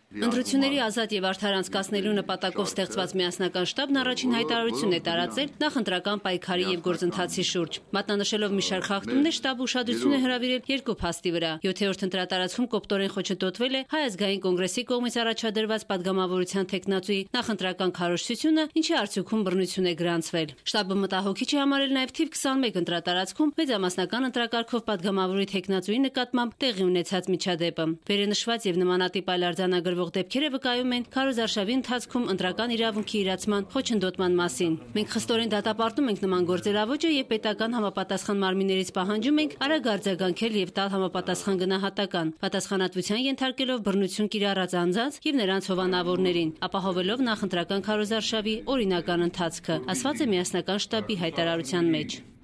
Ընտրությունների ազատ եւ արդար անցկացնելու նպատակով ստեղծված միասնական շտաբն առաջին հայտարարություն է տարածել նախընտրական պայքարի եւ գործընթացի շուրջ։ Մատնանշելով մի շարք խախտումներ, շտաբը ուշադրություն է հրավիրել երկու փաստի վրա։ 7-րդ ընտրատարածքում կոպտորեն խոչընդոտվել է Հայ ազգային կոնգրեսի կողմից առաջադրված падգամավորության տեխնացուի նախընտրական քարոզչությունը, ինչի արդյունքում բռնություն է գրանցվել։ Շտաբը մտահոգիչ է համարել նաեւ թիվ 21 ընտրատարածքում մեծամասնական ընտրակարգով падգամավորի տեխնացուի նկատմամբ տեղի ունեցած միջադեպը։ Վերենշված եւ նմանատիպ այլ արձանագրվող դեպքերը վկայում են քարոզարշավի ընթացքում ընտրական իրավունքի իրացման խոչընդոտման մասին։ Մենք խստորեն դատապարտում ենք նման գործելավոճը եւ պետական համապատասխան մարմիններից պահանջում ենք արագ արձագանքել եւ տալ համապատասխան գնահատական, պատասխանատվության ենթարկելով բռնություն կիրառած անձանց եւ նրանց հովանավորներին, ապահովելով նախընտրական քարոզարշավի օրինական ընթացքը, ասված է միասնական շտաբի հայտարարության մեջ։